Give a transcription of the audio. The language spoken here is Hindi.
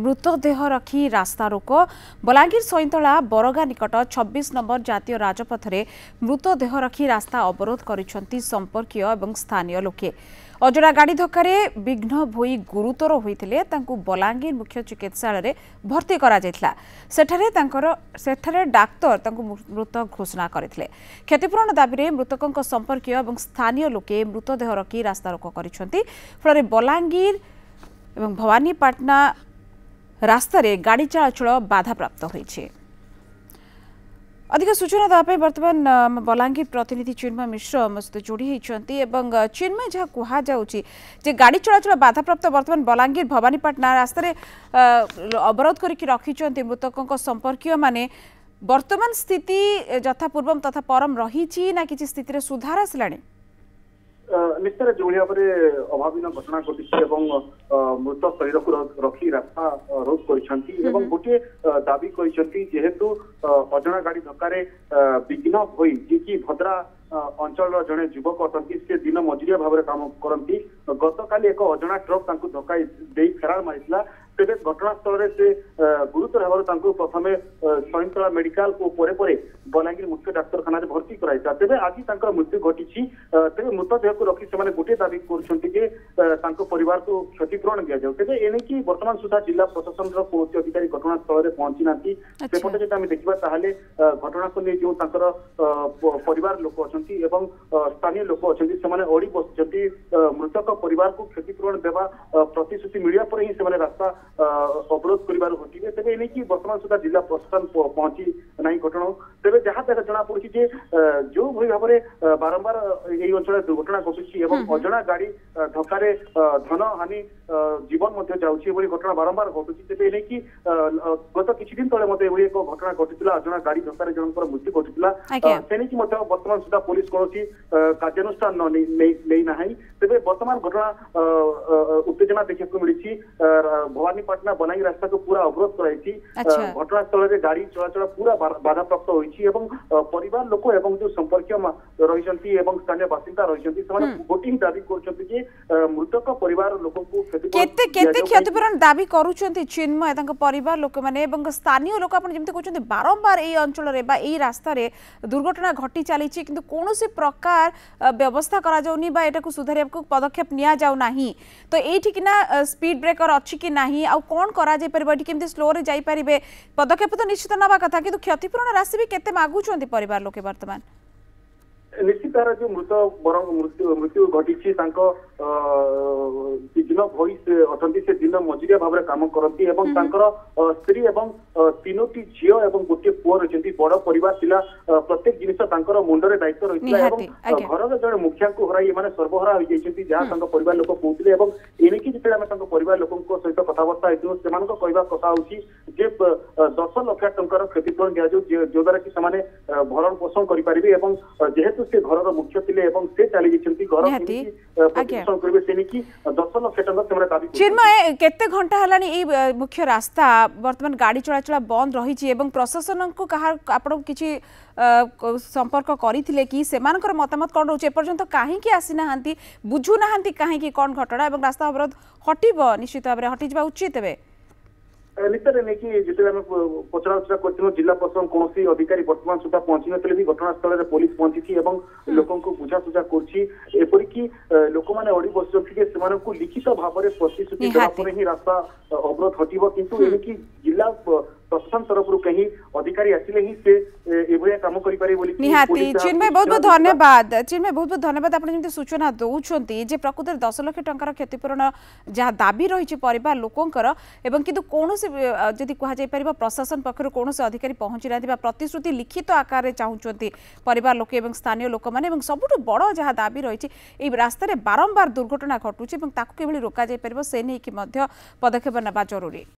मृतदेह रखी रास्ता रोक बलांगीर सईंतला बरगा निकट 26 नंबर जातीय राजपथ में मृतदेह रखी रास्ता अवरोध करिसेंती संपर्कीय एवं स्थानीय लोके। अजड़ा गाड़ी धक्का विघ्न भोई गुरुतर होते बलांगीर मुख्य चिकित्सालय भर्ती सेठारे डाक्तर मृत घोषणा करते। क्षतिपूरण दाबी मृतकों संपर्कीय एवं स्थानीय लोके मृतदेह रखी रास्ता रोक करिसेंती फल बलांगीर एवं भवानीपाटना रास्तार गाड़ी चलाचल बाधाप्राप्त होइछे। अधिक सूचना देवाई बर्तमान बलांगीर प्रतिनिधि चिन्मय मिश्र आम सहित जोड़ी होती। चिन्मय जहाँ कहुचे गाड़ी चलाचल बाधाप्राप्त बर्तमान बलांगीर भवानीपाटना रास्तार अवरोध करके रखिंट मृतकों संपर्कीय माने वर्तमान स्थिति यथापूर्व तथा परम रही ना कि स्थिति सुधार आसला? निश्चय जो भाव में अभावीन घटना घटी मृत शरीर को रखी रास्ता रोध कर गोटे दाबी जेहेतु अजणा गाड़ी धक्का विघ्न भई जी भद्रा अंचल जड़े युवक अटंती से दिन मजुरिया भाव में काम करती गतकाली एक अजणा ट्रक धक्का दे फेरार मारी तेज घटनास्थल से गुरुतर भाव प्रथम सईंतला मेडिकल बलांगीर मुख्य डाक्तखाना भर्ती कराई तेज आज मृत्यु घटी तेज मृतदेह को रखी से गोटे दाबी कर परिवार को क्षतिपूरण दि जाऊ तेज एने बर्तमान सुधा जिला प्रशासन कौन अधिकारी घटनास्थल में पहुंची ना सेपटे जब देखा घटना को नहीं जो परिवार लोक अच्छा स्थानीय लोक अच्छा अड़ी बस मृतक परिवार को क्षतिपूरण देवा प्रतिश्रुति मिलिया पर ही से रास्ता अवरोध कर घटे तेज एने बर्तमान सुधा जिला प्रशासन पहुंची ना घटना तेज जहाँ तक जना पड़ी जो भाई भाव में बारंबार यही अंचल दुर्घटना घटुची अजणा गाड़ी धक्का धन हानि जीवन जाऊँगी घटना बारंबार घटुची तेज एने गत किसी दिन तले एक घटना घटी अजणा गाड़ी धक्का जनकर मृत्यु घटीला से बर्तमान सुधा पुलिस कौन कार्यानुष्ठान नहीं ना तेज बर्तमान घटना उत्तेजना देखा मिली भवानीपाटना बनाई रास्ता को पूरा अवरोध कराई घटनास्थल में गाड़ी चलाचल पूरा बाधाप्राप्त होती परिवार लोक एवं जो संपर्क रही स्थानीय बासिंदा रही गोटे ही दाबी कर मृतक परिवार लोक क्षतिपूरण दाबी करुँच चिन्मय परिवार लोक मैंने स्थानीय लोक आप कहते बारंबार यही अंचल रास्ता दुर्घटना घटी चली किंतु कौन प्रकार व्यवस्था करा सुधार पदक्षेप नि जाऊना तो ये स्पीड ब्रेकर अच्छी कि नहीं आ कौन करें स्लो रे जाई परिबे पदक्षेप तो निश्चित नवा कथा कि क्षतिपूरण राशि भी केते मागुछंती परिवार लोके वर्तमान निश्चित जो मृत्यु घटी विघ्न भई से अटंती से दिन मजुरिया भाव में काम करती स्त्री एवं तीनोटी झील और गोटे पुओ रही बड़ परिवार थिला प्रत्येक जिनिस मुंडरे दायित्व रही घर जड़े मुखिया को हराई मैंने सर्वहारा हो जाती जहाँ परिवार लोक कहते एणिकी जिते परिवार लोकों सहित कथबार्ता होता कहवा कथा हूँ 10 लाख टंकार क्षतिपूरण दि जाऊ जो द्वारा कि भरण पोषण करें जेहेतु से घर मुख्य थे से चली घर चिन्मय केते घंटा हलानी मुख्य रास्ता वर्तमान गाड़ी चलाचल बंद रही प्रशासन को आपण किसी संपर्क करथिले कि सेमानकर मतामत कौन रोचे एपर्यंत कहीं आसीना बुझुना कहीं कौन घटना रास्ता अवरोध हटिब निश्चित भाव में हटि जा उचित हे निश्चय नहीं जिते पचरा उचरा कर जिला प्रशासन कौन अधिकारी बर्तमान सुधा पहुंची नथिले भी घटनास्थल में पुलिस पहुंची लोकों को बुझासुझा करपरिक लोक मैंने अड़ी बस लिखित भाव में प्रतिश्रुति देवापर ही रास्ता अवरोध हटिब किंतु एणिकी जिला प्रशासन तरफ कहीं अधिकारी आसिले ही से काम निहाती। चिन्मय बहुत बहुत धन्यवाद चिन्मय बहुत बहुत धन्यवाद आप सूचना दौरान जे प्रकृत 10 लाख टंकार क्षतिपूरण जहाँ दाबी रही परिवार लोकंर किंतु कौन जदि कह प्रशासन पक्षर कौन अधिकारी पहुंची ना प्रतिश्रुति लिखित आकार चाहते परिवार लोक स्थानीय लोक मैंने सबुठ बड़ जहाँ दाबी रही रास्तार बारंबार दुर्घटना घटुची रोक से नहीं पदक्षेप नेबा जरूरी।